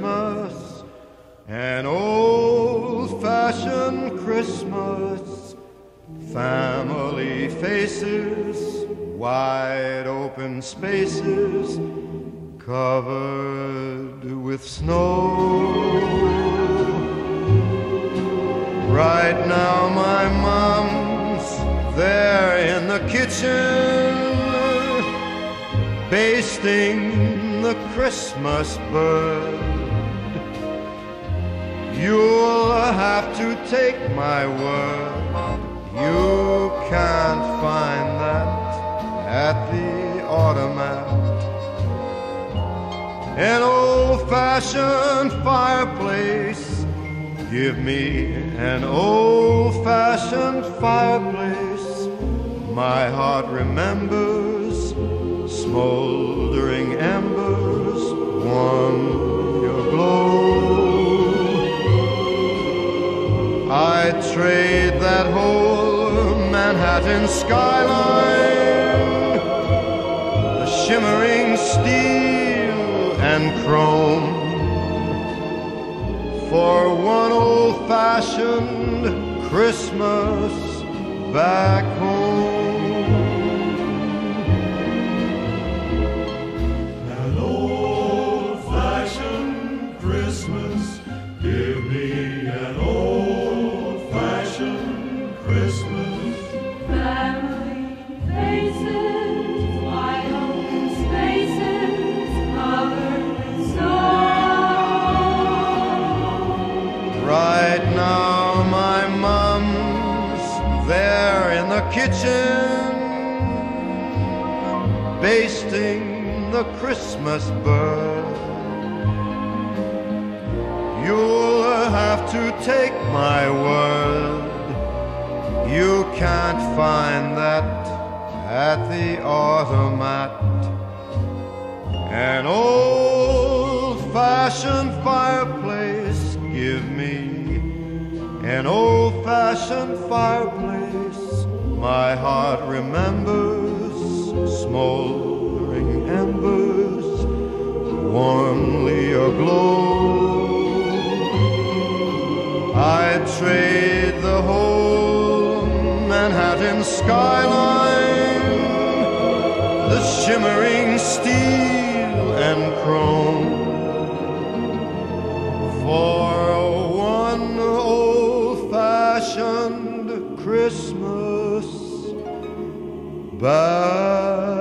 Christmas, an old-fashioned Christmas. Family faces, wide open spaces, covered with snow. Right now my mom's there in the kitchen, basting the Christmas bird. You'll have to take my word, you can't find that at the automat. An old-fashioned fireplace, give me an old-fashioned fireplace. My heart remembers smoldering embers, warm your glow. I'd trade that whole Manhattan skyline, the shimmering steel and chrome, for one old-fashioned Christmas back home. An old-fashioned Christmas, give me an old-fashioned Christmas. Family faces, wide open spaces, covered with snow. Right now my mom's there in the kitchen, basting the Christmas bird. You'll have to take my word, you can't find that at the automat. An old-fashioned fireplace, give me an old-fashioned fireplace. My heart remembers smoldering embers, warmly aglow. I'd trade the whole Manhattan skyline, the shimmering steel and chrome, for one old-fashioned Christmas back